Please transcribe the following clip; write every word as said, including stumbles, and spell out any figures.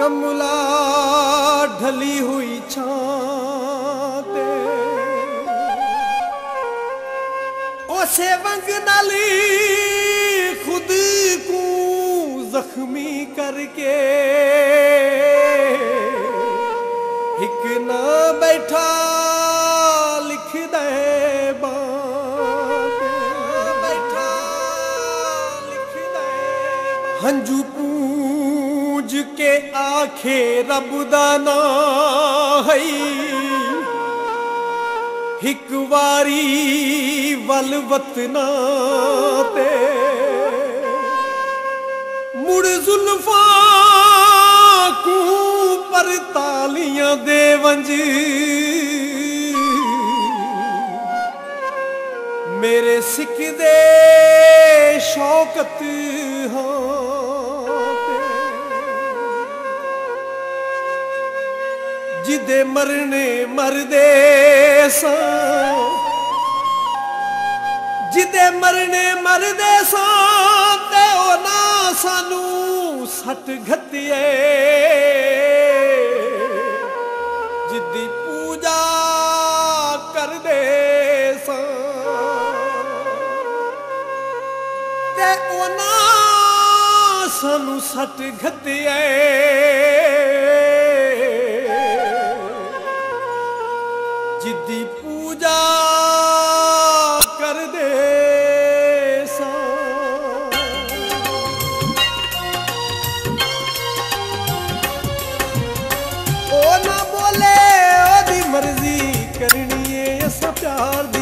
कमला ढली हुई छाते ओसे वंग नाली खुद को जख्मी करके हिक ना बैठा लिख दे बात बैठा लिख दे हंजू पूज के आखे रब दा ना है हिक वारी वल वतना ते मुड़ जुल्फा को पर तालियां दे वंज मेरे सिख दे शौकत जिदे मरने मरदे सा जिदे मरने मरदे सा ते ओ ना सानू सट घतिए जिदी पूजा कर दे सा ते ओ ना सानू सट घतिए जिदी पूजा कर दे सा ओ ना बोले ओदी मर्जी करनी है असा प्यार दी